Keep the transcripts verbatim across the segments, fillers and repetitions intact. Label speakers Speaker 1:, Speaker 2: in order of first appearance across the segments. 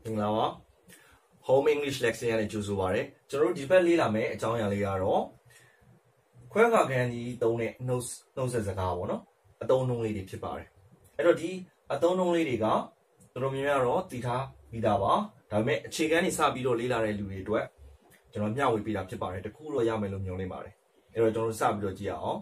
Speaker 1: Inglawa Home English Lesson နဲ့ကြိုဆိုပါရစေကျွန်တော်တို့ဒီဘက်လေးလာမယ်အကြောင်းအရာလေးကတော့ခွဲခါကန်ကြီးသုံးတဲ့နှုတ်နှုတ်ဆက်စကားပေါ့နော်အသုံးအနှုန်းလေးတွေဖြစ်ပါတယ်အဲ့တော့ဒီအသုံးအနှုန်းလေးတွေကတော်တော်များများတော့သိထားပြီးသားပါဒါပေမဲ့အခြေခံနေစပြီးတော့လေးလာတဲ့လူတွေအတွက်ကျွန်တော်မျှဝေပေးတာဖြစ်ပါတယ်တခုတော့ရမယ်လို့မျှော်လင့်ပါတယ်အဲ့တော့ကျွန်တော်စပြီးတော့ကြည့်ရအောင်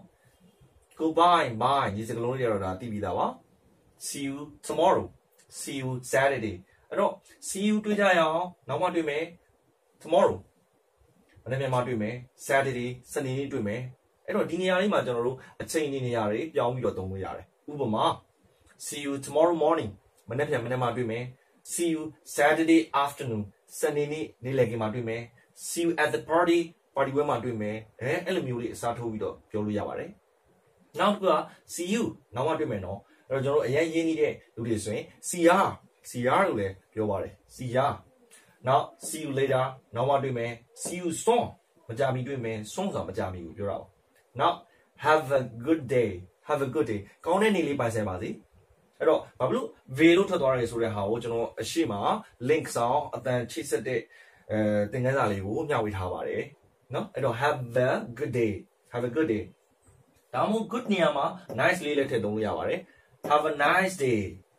Speaker 1: Goodbye bye ဒီစကားလုံးတွေကတော့ဒါသိပြီးသားပါ See you tomorrow See you Saturdayအဲ့တော့ see you တွေ့ကြရအောင်နောက်မှတွေ့မယ် tomorrow မနေ့ပြန်မှတွေ့မယ် Saturday စနေနေ့တွေ့မယ်အဲ့တော့ဒီနေရာလေးမှာကျွန်တော်တို့အချိန်နေနေရာတွေပြောင်းပြီးတော့သုံးလို့ရတယ်ဥပမာ see you tomorrow morning မနေ့ပြန်မနေ့မှတွေ့မယ် see you Saturday afternoon စနေနေ့နေ့လယ်ခင်းမှာတွေ့မယ် see you at the party party ဝဲမှာတွေ့မယ်အဲအဲ့လိုမျိုးလေးအစားထိုးပြီးတော့ပြောလို့ရပါတယ်နောက်တစ်ခုက see you နောက်မှတွေ့မယ်နော်အဲ့တော့ကျွန်တော်တို့အရင်ရင်းနေတဲ့လူတွေဆိုရင် see ya see ya လို့လည်းပြောပါတယ် see ya now see you later နောက်မှတွေ့မယ် see you soon မကြမီတွေ့မယ် soon ဆိုတာမကြမီကိုပြောတာပါ now have a good day have a good day ကောင်းတဲ့နေ့လေးပိုင်ဆိုင်ပါစေအဲ့တော့ဘာလို့ v လို့ထွက်သွားတယ်ဆိုတဲ့ဟာကိုကျွန်တော်အရှိမ link ဆောင်အတန်ချိတ်ဆက်တဲ့အဲသင်ခန်းစာလေးကိုမျှဝေထားပါတယ်နော်အဲ့တော့ have a good day have a good day ဒါမှမဟုတ် good နေရာမှာ nice လေးလည်းထည့်သုံးလို့ရပါတယ် have a nice day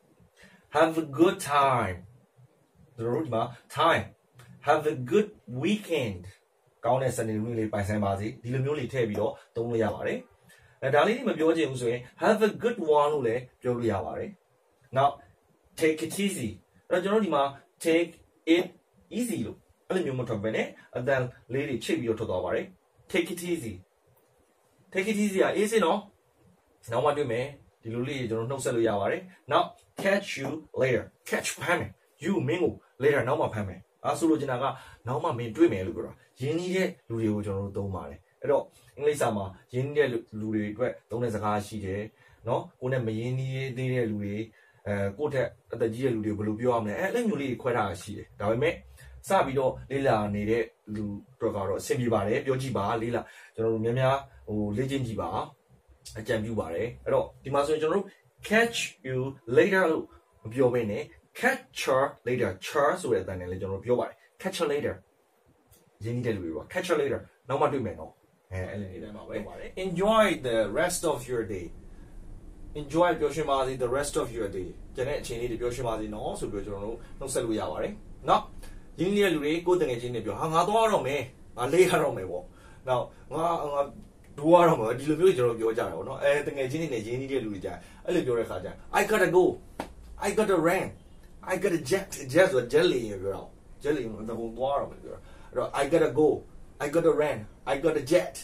Speaker 1: have a good time တို့ဒီမှာ time have a good weekend ကောင်းတဲ့စနေနေ့လေးပိုင်ဆိုင်ပါစေဒီလိုမျိုးလေးထည့်ပြီးတော့သုံးလို့ရပါတယ်အဲဒါလေးတွေမပြောချင်ဘူးဆိုရင် have a good one လို့လည်းပြောလို့ရပါတယ် now take it easy အဲ့တော့ကျွန်တော်ဒီမှာ take it easy လို့အဲ့လိုမျိုးမထွက်ဘဲနဲ့အတန်လေးတွေချိတ်ပြီးတော့ထွက်သွားပါတယ် take it easy take it easy อ่ะ easy နော်နောက်မှတွေ့မယ်ဒီလိုလေးကျွန်တော်နှုတ်ဆက်လို့ရပါတယ် now catch you later catch ဖမ်းမယ် you မင်းကို later နောက်မှဖမ်းမယ်အဲဆိုလို့ကျွန်တော်ကနောက်မှမင်းတွေ့မယ်လို့ပြောတာရင်းနှီးတဲ့လူတွေကိုကျွန်တော်တို့သုံးပါတယ်အဲ့တော့အင်္ဂလိပ်စာမှာရင်းနှီးတဲ့လူတွေအတွက်သုံးတဲ့စကားရှိတယ်နော်ကိုယ်နဲ့မရင်းနှီးသေးတဲ့လူတွေအဲကိုယ့်ထက်အသက်ကြီးတဲ့လူတွေဘယ်လိုပြောရမလဲအဲအဲ့လိုမျိုးလေးခွဲထားတာရှိတယ်ဒါပေမဲ့စပြီးတော့လေးလာနေတဲ့လူတွေကတော့အဆင်ပြေပါတယ်ပြောကြည့်ပါလေးလာကျွန်တော်တို့များများဟိုလေ့ကျင့်ကြည့်ပါအကြံပြုပါတယ်အဲ့တော့ဒီမှာဆိုရင်ကျွန်တော်တို့ catch you later လို့မပြောဘဲနဲ့ catch her later char ဆိုတဲ့အတန်နဲ့လည်းကျွန်တော်ပြောပါတယ် catch her later ရင်းနှီးတဲ့လူတွေပါ catch her later နောက်မှတွေ့မယ်နော်အဲအဲ့လိုနေတိုင်းပါပဲ enjoy the rest of your day enjoy ပြောရှင်းပါစေ the rest of your day ကျန်တဲ့အချိန်လေးတွေပြောရှင်းပါစေနော်ဆိုပြီးကျွန်တော်တို့နှုတ်ဆက်လို့ရပါတယ်နော်ရင်းနှီးတဲ့လူတွေကိုယ်တငယ်ချင်းတွေပြောဟာငါသွားတော့မယ်ငါလေးရတော့မယ်ပေါ့နောက်ငါငါဒူရတော့မယ်ဒီလိုမျိုးကျွန်တော်ပြောကြတာပေါ့နော်အဲတငယ်ချင်းတွေနဲ့ရင်းနှီးတဲ့လူတွေကြာအဲ့လိုပြောတဲ့ခါကျ I gotta go I gotta run I gotta jet jet ဆို jelly ပြောတော့ jelly ကိုတော့သွားတော့မယ်ပြောတော့ I gotta go I gotta run I gotta jet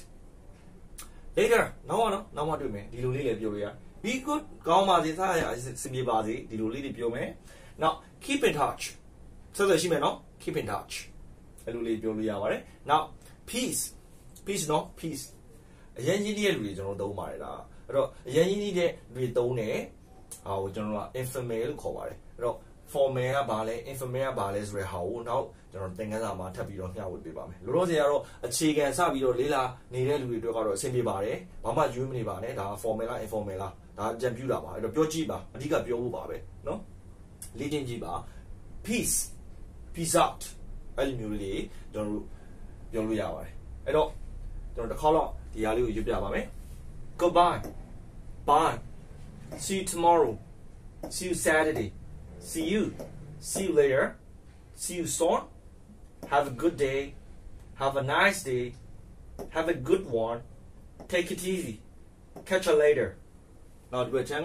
Speaker 1: later နောက်တော့နောက်မှတွေ့မယ်ဒီလိုလေးလည်းပြောလို့ရ be good ကောင်းပါစေစားရစင်ပြေပါစေဒီလိုလေးတွေပြောမယ် now keep in touch ဆက်ဆက်ရှိမယ်နော် keep in touch အဲ့လိုလေးပြောလို့ရပါတယ် now peace peace နော် peace အရင်ကြီးတဲ့လူတွေကျွန်တော်သုံးပါတယ်ဒါအဲ့တော့အရင်ကြီးတဲ့လူတွေသုံးတယ်ဟာကိုကျွန်တော်က informal လို့ခေါ်ပါတယ်အဲ့တော့ formal ကဘာလဲ informal ကဘာလဲဆိုတဲ့ဟာကိုနောက်ကျွန်တော်သင်ခန်းစာမှာထပ်ပြီးတော့မျှဝေပေးပါမယ်လောလောဆယ်ကတော့အခြေခံစပြီးတော့လေးလာနေတဲ့လူတွေအတွက်ကတော့အဆင်ပြေပါတယ်ဘာမှရွေးမနေပါနဲ့ဒါ formal လား informal လားဒါအကြံပြုတာပါအဲ့တော့ပြောကြည့်ပါအဓိကပြောဖို့ပါပဲနော်လေ့ကျင့်ကြည့်ပါ peace peace out အဲ့ဒီမျိုးလေးကျွန်တော်တို့ပြောလို့ရပါတယ်အဲ့တော့ကျွန်တော်တစ်ခါတော့ဒီဟာလေးကိုရွတ်ပြပါမယ် goodbye bye see you tomorrow see you Saturday see you see you later see you soon have a good day have a nice day have a good one take it easy catch you later now do it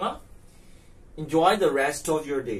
Speaker 1: enjoy the rest of your day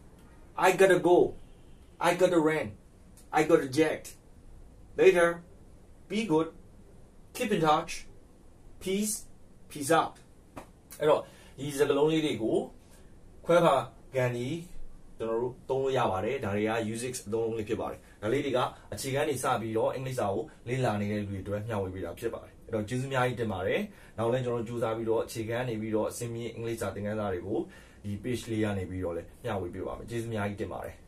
Speaker 1: I gotta go I gotta run I gotta jet later be good keep in touch peace peace out အဲ့တော့ဒီစကားလုံးလေးတွေကိုခွဲခါကန်ဒီကျွန်တော်တို့သုံးလို့ရပါတယ်ဒါတွေက usage အသုံးလုံးလေးဖြစ်ပါတယ်ဒါလေးတွေကအခြေခံနေစပြီးတော့အင်္ဂလိပ်စာကိုလေ့လာနေတဲ့လူတွေအတွက်မျှဝေပေးတာဖြစ်ပါတယ်အဲ့တော့ကျေးဇူးအများကြီးတင်ပါတယ်နောက်လည်းကျွန်တော်တို့ကြိုးစားပြီးတော့အခြေခံနေပြီးတော့အစင်းမြင့်အင်္ဂလိပ်စာသင်ခန်းစာတွေကိုဒီ page လေးကနေပြီးတော့လည်းမျှဝေပေးပါမယ်ကျေးဇူးအများကြီးတင်ပါတယ်